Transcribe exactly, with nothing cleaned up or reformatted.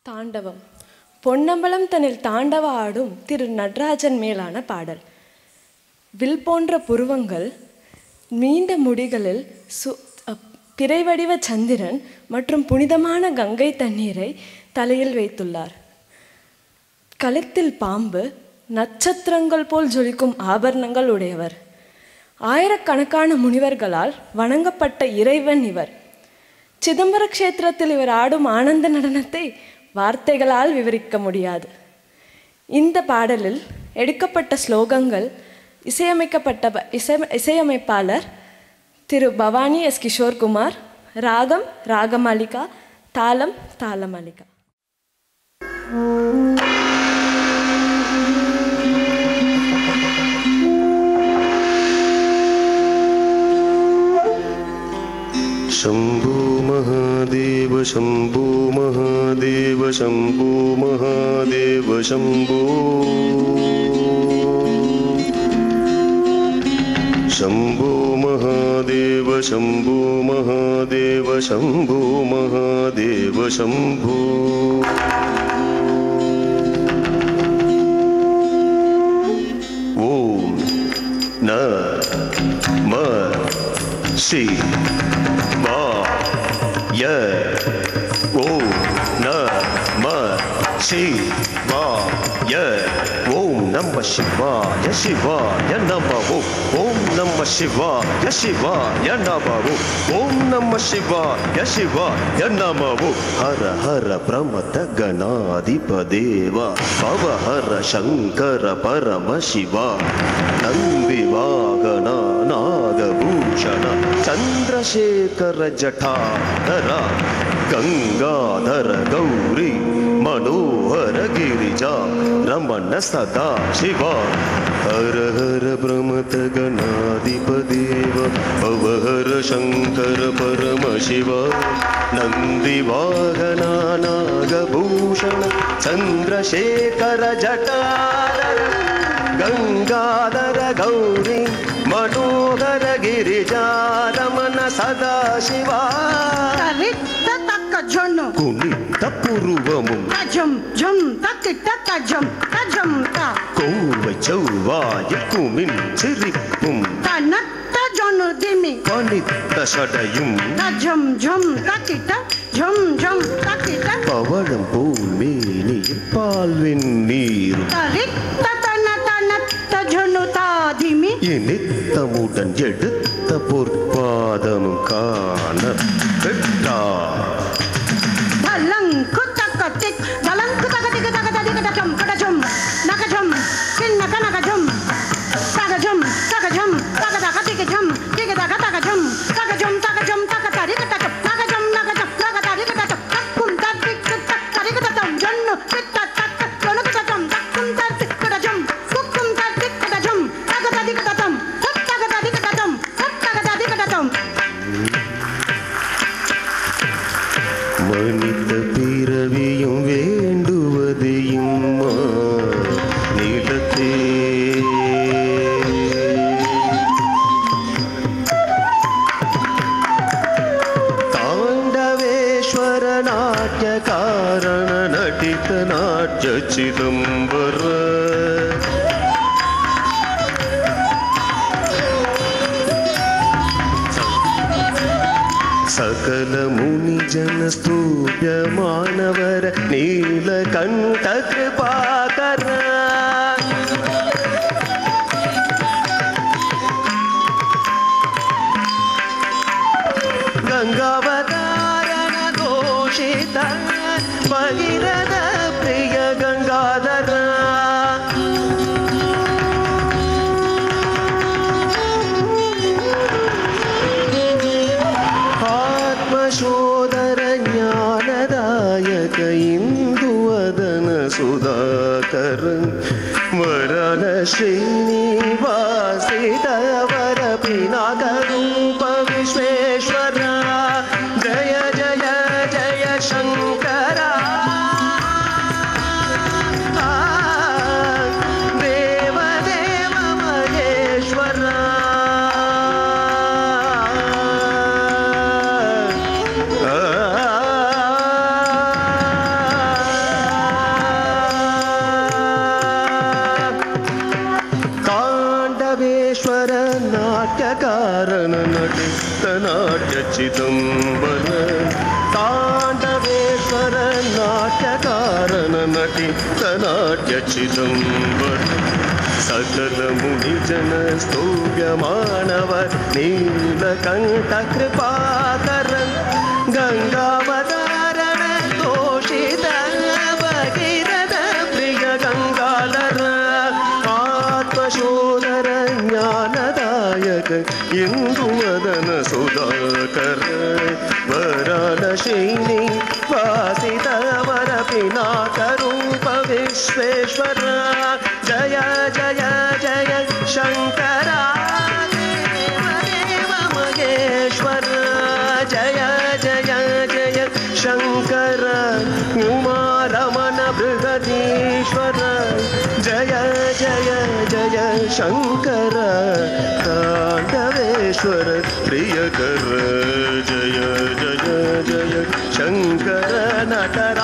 தாண்டவம். பொன்னம்பலம் தன்னில் தாண்டவ ஆடும் திரு நடராஜன் மேலான பாடல். வில் போன்ற புருவங்கள், நீண்ட முடிகளில் சு பிறைவடிவ சந்திரன் மற்றும் புனிதமான கங்கை தண்ணீரை தலையில் வைத்துள்ளார். கழுத்தில் பாம்பு, நட்சத்திரங்கள் போல் ஜொலிக்கும் ஆபரணங்கள் உடையவர். ஆயிரக்கணக்கான முனிவர்களால் வணங்கப்பட்ட இறைவன் இவர். சிதம்பர கஷேத்திரத்தில் இவர் ஆடும் ஆனந்த நடனத்தை வார்த்தைகளால் விவரிக்க முடியாது. இந்த பாடலில் எடுக்கப்பட்ட ஸ்லோகங்கள் இசையமைக்கப்பட்ட இசை இசையமைப்பாளர் திரு பவானி எஸ் கிஷோர்குமார். ராகம் ராகமாலிகா, தாளம் தாளமாலிகா. शंभो महादेव शंभो महादेव शंभो महादेव शंभो शंभो महादेव शंभो महादेव शंभो महादेव शंभो ओम नमः शिवाय ओम नमः शिवाय ओम नमः शिवाय शिवाय नमः ओम नमः शिवाय शिवाय नमः ओम नमः शिवाय शिवाय नमः हर हर प्रमथ गणाधिपदेव भव हर शंकर परम शिवा नंदी वाहन नागभूषण चंद्रशेखर जटाधर गंगाधर गौरी मनोहर गिरिजा रमण सदा शिवा हर हर प्रमथ गणाधिपदेव भव हर शंकर परम शिवा नंदी वाहन नागभूषण चंद्रशेखर जटाधर गंगाधर गौरी मनोहर गिरिजा रमण सदा शिवा कुनित पूर्वमु झम झम तक तक झम झम ता कोव चौवाय कुमिन चिरिपुम तनत्त जनु दिमि कनित षडयुम झम झम तक तक झम झम तक तक पवनं पोल मेनिय पाल्वेन नीरु तरित्त तन तनत्त जनु तादिमि इनित्तमुடன் எடுத்த பொற்பாதமும் காண பெற்றா Dalangku takatik, dalangku takatik takatik takajam takajam nakajam kinnaka nakajam takajam takajam takatakatik jam tikatakatakajam takajam takajam takatari katakap nakajam nakajam nakatari katakap takum tatik takatari katatam jannu kitatak jannu katatam takum tatik katajam kukum tatik katajam takatari katatam takatari katatam takatari katatam மனித பிறவியும் வேண்டுவதையும் நிலத்தே தாண்டவேஸ்வர நாட்டிய காரண நடித்த நாட்டிய சிதம்பர सकल मुनि जन स्तूप्य मानवर नीलकंठ कृपाकर गंगावतारण घोषित भगीरथ प्रिय गंगाधर शोधर ज्ञानदायक इंदुवदन सुधाकर वरन श्रीनिवासित वर पिनाक रूप विश्वेश्वर जय जय जय शंकर देव देव महेश्वर ಚಿದಂಬರ ತಾಂಡವೇಶ್ವರ ನಾಟ್ಯಕಾರನ ನಟಿತ ನಾಟ್ಯ ಚಿದಂಬರ ಸಕಲ ಮುನಿಜನ ಸ್ತೂಯಮಾನವರ್ ನೀಲಕಂಠ ಕೃಪಾಕರ ಗಂಗಾವತಾರಣ ತೋಷಿತ ಭಗೀರಥ ಪ್ರಿಯ ಗಂಗಾಧರ ಆತ್ಮಶೋಧರ ಜ್ಞಾನದಾಯಕ ಇಂದು ವದನ ಸುಧಾಕರ ವರಾನ ಶೈನಿ ವಾಸಿತ ವರ ಪಿನಾಕ ರೂಪ ವಿಶ್ವೇಶ್ವರ ಜಯ ಜಯ ಜಯ ಶಂಕರ ದೇವ ದೇವ ಮಹೇಶ್ವರ ಜಯ ಜಯ ಜಯ ಶಂಕರ ಉಮಾರಮಣ ಬೃಹದೀಶ್ವರ ಜಯ ಜಯ ಜಯ ಶಂಕರ ತಾಂಡವೇಶ್ವರ ಪ್ರಿಯಕರ ಜಯ ಜಯ ಜಯ ಶಂಕರ ನಟರ